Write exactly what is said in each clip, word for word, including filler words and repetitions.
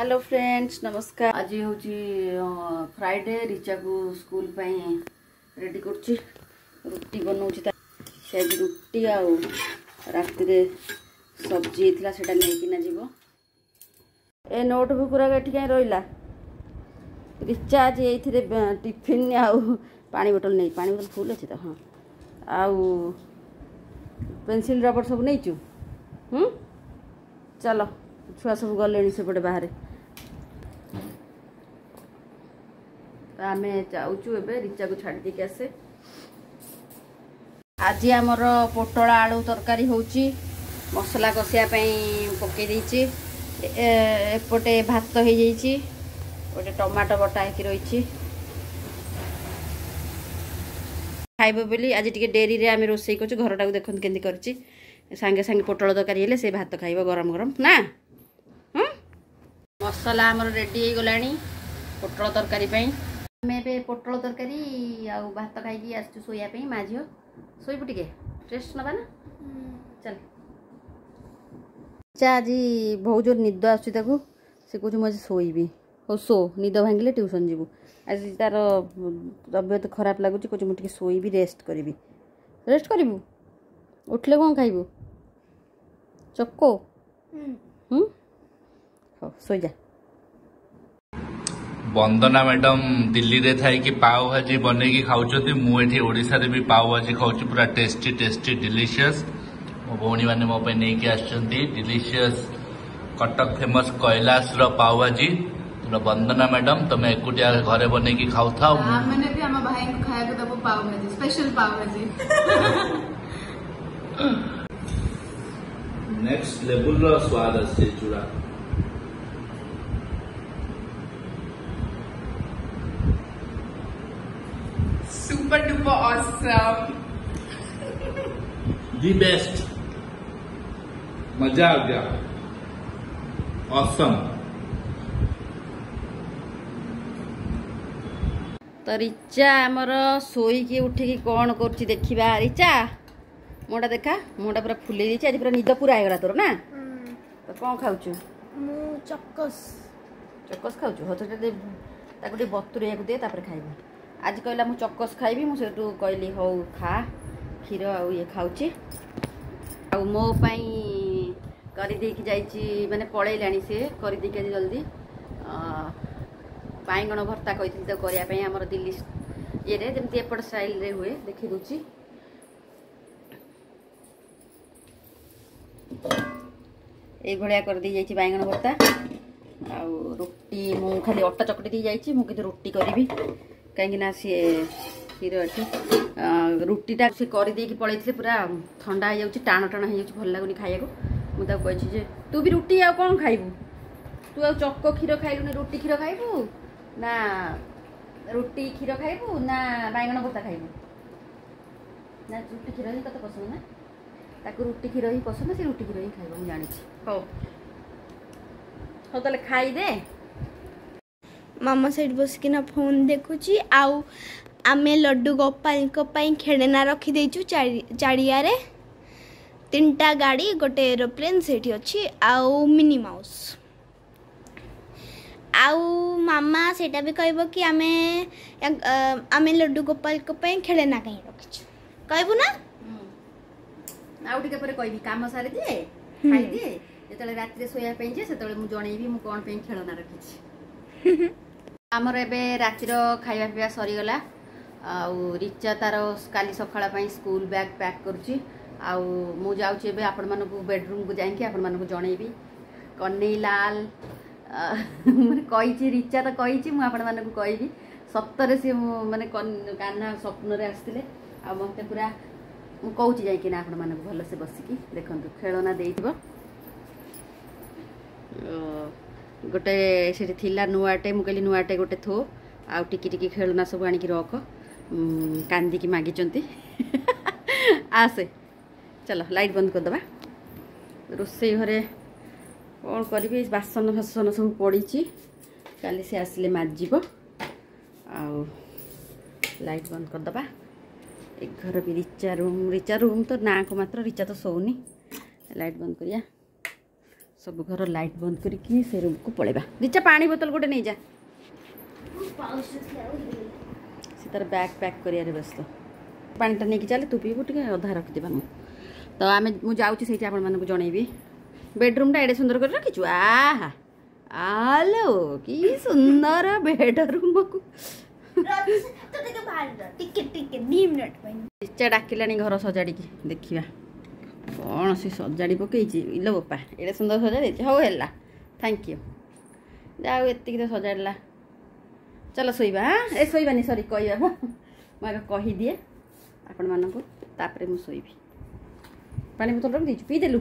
Hello friends नमस्कार। आज हूँ फ्राइडे रिचा को स्कूल रेडी कर रुटी बनाऊँ से आज रुटी आउ राति सब्जी थी से नहीं जीव ए नोटबुक गुराक ये कहीं रहा रिचा आज ये टिफिन आउ पानी बोतल नहीं पानी बोतल फुल अच्छी तो हाँ आउ पेंसिल रबर सब नहीं चु हम्म चलो छुआ सब गले सेपटे बाहर तो आम जाऊँ ए रिचा को छाड़ दी आसे। आज आमर पोटल आलू तरकारी होची मसला कषिया पकई देची एपटे भात हो जाइए गोटे टमाटो बटा होकर रही खाइब बोली आज टी डेरी रे आम रोसे कर घरटा को देखते केमती कर सांगे सांगे पोटल तरकारी हेले से भात खाइब गरम गरम ना हम्म मसला आमर रेडी हो गला पोटल तरकारी आम ए पोटल तरकारी आ भात खाई आसु शोयापी माँ झील शोबू टे टेस्ट नवा ना चल आज बहुत जोर निद आस से कह मुझे शोबी हो शो निद भांगे ट्यूशन जीवु आज तार तबियत खराब लगुच कह मुझे शोबी रेस्ट करी रेस्ट करू उठले कौन खाइबू चक्को हम्म हो सो जा। वंदना मैडम दिल्ली रे थाई कि पाव भाजी बने की खाउछथि मु एठी ओडिसा रे भी पाव भाजी खाउछि पूरा टेस्टी टेस्टी डिलीशियस मो भौणी माने मो पे नै कि आछंती डिलीशियस कटक फेमस कैलाश रो पाव भाजी तो वंदना मैडम तुम एकुटिया घरे बने की खाउ था मैंने भी हम भाई को खाया को दबो पाव भाजी स्पेशल पाव भाजी नेक्स्ट लेवल रो स्वाद आछे चूड़ा super duper awesome the best मजा आ गया ऑसम। तो रिचा आमर शोईकी उठिकी कौन कर देखा रिचा मुँटा देखा मुँटा पूरा फुले दी आज पूरा निद पूरा आईगला तोर ना तो कौन खाऊ चक्कस चक्कस खाऊ हो तो बतुरिया दे खाइबा आज कहला मु चक्कस खाइबी मुझे कहली हौ खा क्षीर आ ये खाऊची आ मो पाई करी देकी जाइची माने पळैलाणी से करी देकी जल्दी बाइगण भर्ता कही तो करिया पई हमर दिल्ली ये रे जमती एपट स्टाइल रे हुए देखि दूची ए भलिया कर दी जाइची बाइगण भर्ता आ रोटी मु खाली अट्टा चकटी दी जाइची मु किते रोटी करबी कहीं सी क्षीर अच्छी रुटीटा से करदे पलैते पूरा ठंडा हो जाऊँ टाण टाण हो भल लगुनि खाइबा मुझे कही तू भी रुटी आ कौन खाइबू तू आ चक्को क्षीर खाइलुनि रुटी क्षीर खाइबू ना रुटी क्षीर खाइबू ना बाइगण भर्ता खाइबू ना रुटी क्षीर ही तते पसंद ना ताको रुटी क्षीर ही पसंद से रुटी क्षीर ही खाइबा मु जानी हो हो ताले खाई दे मामा साइड बसिकिना फोन देखुची आउ आमे लड्डू गोपाल को पई खेलना रखी देचु चाड़िया रे तीनटा गाड़ी गोटे एरोप्लेन सेठी अछि आउ मिनी माउस आउ मामा सेटा भी कहबो कि आमे आमे लड्डू गोपाल को पई खेलना कहीं रखिछु कहबो ना आउ टिके परे कहबी काम सारी दे खाई दे जेतले रात रे सोया पई जे सेतले मु जणैबी मु कोन पई खेलना रखिछि आमर एबे रातिर खाइबा पीवा सरीगला आउ रिचा तार काली सकाळ पई स्कूल बैग पैक करूची आउ मु जाउची एबे आपण मानको बेडरूम को जाइके आपण मानको जणैबी कन्हई लाल माने कहिची रिचा त कहिची मु आपण मानको कहबी सप्तरे से माने कान्हा स्वप्न रे आस्तिले आ मते पूरा मु कहूची जाइके ना आपण मानको भलो से बसिकी देखंतु खेलना देइथिबो गोटे से थिला नुआटे मु कहली नुआटे गोटे थो आउ टिकी टिकी खेलना सब आनिकी रख कांदी मागिचंती आसे चलो लाइट बंद कर दबा रोसे घरे कौन करी बासन फासन सब पड़ी काली से आसिले माजिब आउ लाइट बंद कर दबा एक घर भी रिचा रूम रिचा रूम तो ना को मात्र रिचा तो सोनी लाइट बंद करिया सब घर लाइट बंद करके से रूम को पड़ेगा। रिचा पानी बोतल गोटे नहीं जा से तार बैग पैक कर व्यस्त पानीटा नहीं चले तू पीबू टे अधा रखिदेवा मु तो आम मुझे से आप जनइबी बेडरूम एडे सुंदर कर रखीचु आहा आलो कि सुंदर बेडरूम को इच्छा डाकिला घर सजाड़ी देखा कौन सी सजाड़ी पकई इलो बोपा एडे सुंदर सजाड़ी हौ है थैंक यू जाओ एति तो सजाड़ा चलो शोबा हाँ ए शोबानी सरी कह मुझे कहीदिए आपण मानक तापर मु शोबी पानी बोतल रख दीचु पीदेलु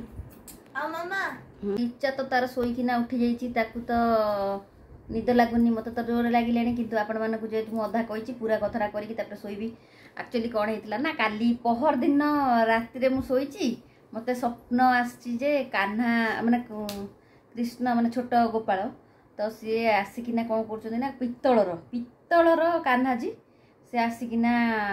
इच्छा तो तार शोकिना उठी जाइए तो निद लगुनि मत तो जोर लगे कि आपण मानक जेहतु मुझे अधा कही पूरा कथरा करके शोबी एक्चुअली कौन होता ना काली पहर दिन राति मु शोची मत स्वप्न आसे कान्हा माने कृष्ण माने छोट गोपाल तो सी आसिकिना कौन कर पित्तलर पित्तलर कान्हाजी से आसिकिना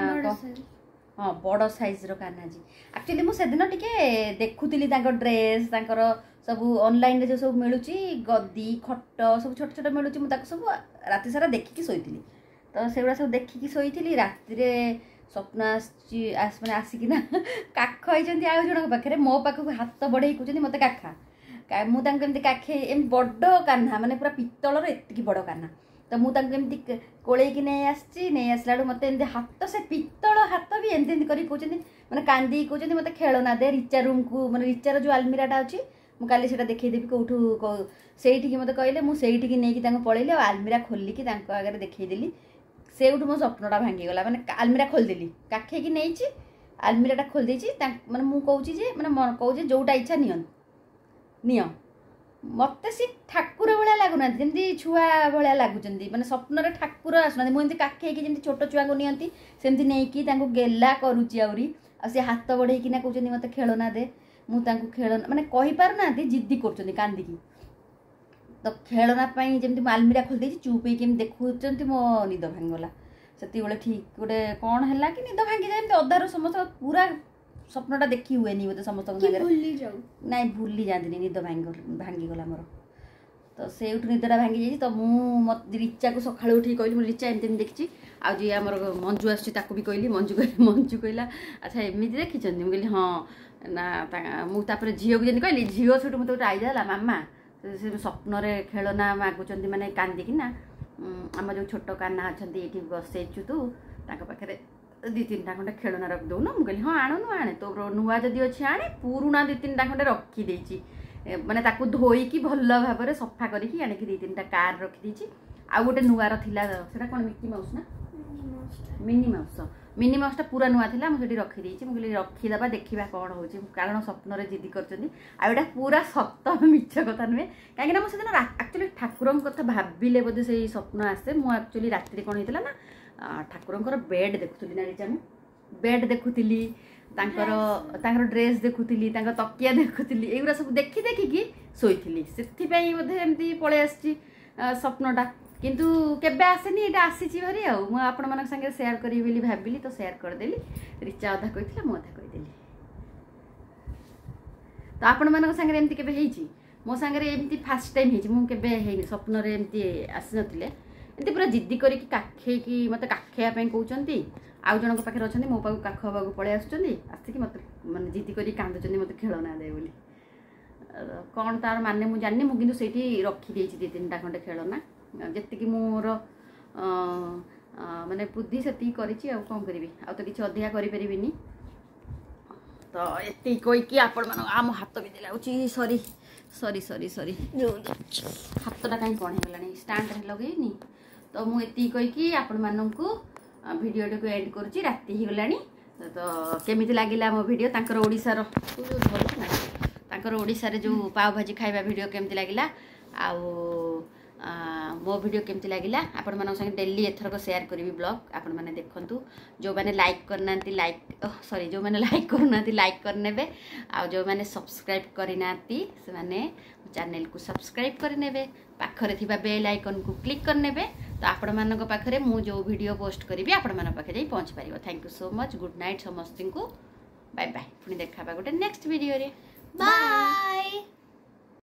हाँ बड़ साइज रो कान्हाजी एक्चुअली मुझे दिन टिके देखुली ड्रेस सब ऑनलाइन जो सब मिलूँ गद्दी खट सब छोट छोट मिलूँ मुझे सब राति सारा देखिकी शोई तो से सब देखिकी शोई राति स्वप्न आस मैंने आसिकिना काख होती आउ जन पाखे मो पाखक हाथ बढ़े कहते मत काखा मुझे काखे एम बड़ कान्हा माने पूरा पित्तलर एति बड़ कान्हा तो मुझे कोलैकी नहीं आसी नहीं आसला मत एम हाथ से पित्तल हाथ भी एमती कर मैंने कांदी कहते मत खेलना दे रिचा रूम को मैंने रिचार जो आलमीराटा अच्छी मुझे से देखेदेवी कौटू से मत कहले मुझे नहीं पलैली आलमीरा खोलिकी आगे देखईदेली से मो स्वप्नटा भांगीगला मैंने आलमीरा खोलदेली काखे कि नहीं आलमीराटा खोलदे मैंने मुझे कहूँ मैंने कहूँ जोटा इच्छा नि निय मत सी ठाकुर भाया लगुना जमी छुआ भाया लगुच मैंने स्वप्न ठाकुर आसुना मुझे काखे जमी छोट छुआ को नियंती सेमती नहीं गेला करुच्ची आहरी सी हाथ बढ़ेकिना कहते मत खेलना दे मुझे खेलना मैंने कहीपार ना जिद्दी कर कांदिकी तो खेलना जमी आलमीरा खोलदे चुप होकर देखुं मो निद भांगीगला से ठीक गोटे कौन है कि निद भांगी जाए अधार समस्त पूरा स्वप्नटा देखी हुए बोलते समस्त ना भूली जाती निद भांगीगला मोर तो से निदटा भांगी जाइए तो मुझे रिचा को सका उठी कहली रिचा एमती देखी आज जी आम मंजू आसूँ भी कहली मंजू कह मंजू कहला अच्छा एमती देखी मुझे हाँ ना मुझे झील को जमी कहली झील से मत गोटे आईजा मामा से स्वप्न खेलना मागुंट मैंने कांदिकिना आम जो छोट कान्हा अच्छा ये बसैचु तू पाखे दी तीन टा खंडे खेलना रख दौन मुझे कहली हाँ आणुनु आने तो नुआ जदि अच्छे आने पुराणा दी तीन टा खंडे रखीदे मैंने ताकू धोईकी भल भाव में सफा करके आनिकी दी तीन टा कार रखीदे आउ गोटे नुआर थिला सेटा कौन मिकी माउस ना मिनी माउस मिनी माउसटा पूरा नुआ थिला मुझे रखीदे मुझे रखीदे देखा कौन हो कारण स्वप्न जिद्दी कर पूरा सत मिछ कथा नुहे कहीं मुझे एक्चुअली ठाकुर कथा भाविले बोधे से स्वप्न आसे मुझे एक्चुअली राति कौन होता ना ठाकुर बेड देखुली ना रिचा बेड देखुली तांकर ड्रेस देखुली तकिया देखुली एगुरा सब देखी देखिकी शोई से बोधे एमती पलि आसी स्वप्नटा किंतु केबे आसेनी एटा आसीची भारी आ मु आपण मन संगे शेयर करी बोली भाबिली तो शेयर कर देली रिचा अधा कहितला मु अधा कहि देली तो आपण मन संगे एमती केबे हेची मो संगे एमती फर्स्ट टाइम हेची मु केबे हेनी स्वप्न रे एमती आसी नथिले एमती पूरा जिद्दी करी कि काखे कि मते काखेया पे कहउचंती आउ जणक पाखे अछंती मो पाखु काख बागु पळे आसुचंती आसी मते माने जिद्दी करी कांदुचंती मते खेलना दे बोली कौन तार माने मु जानि मु किंतु सेठी रखी देछि दी तीन टा खंडे खेलना जी मोर माने बुद्धि से करी कौन करी आ तो किसी अधिका करी तो ये कहीकि आपण मान आम हाथ भी दिला सरी सरी सरी सरी हाथटा कहीं कौन होगा स्टाण्ड लगे तो मुझे कहीकि आपण मानक भिडियो को एंड करुच्ची राति ही गलानी तो केमी लगे मो भिडियो तांकर ओडिशार तांकर ओडिशार जो पाव भाजी खाइबा भिडियो केमती लगिला आउ मो वीडियो केमती लगिला आपण मन संगे डेली एथरक शेयर करी ब्लॉग आपण माने देखंतु जो माने लाइक करना लाइक सॉरी जो माने लाइक करना लाइक करने आ जो माने सब्सक्राइब करना से माने चैनल को सब्सक्राइब करने पाखरे थिबा बेल आइकन को क्लिक करने तो आपण मानक पाखरे मु जो वीडियो पोस्ट करी आपण मान पाखे जाई पहुंच पारिबो। Thank you so much good night समस्त को बाय बाय पुणी देखा गोटे नेक्स्ट वीडियो रे बाय।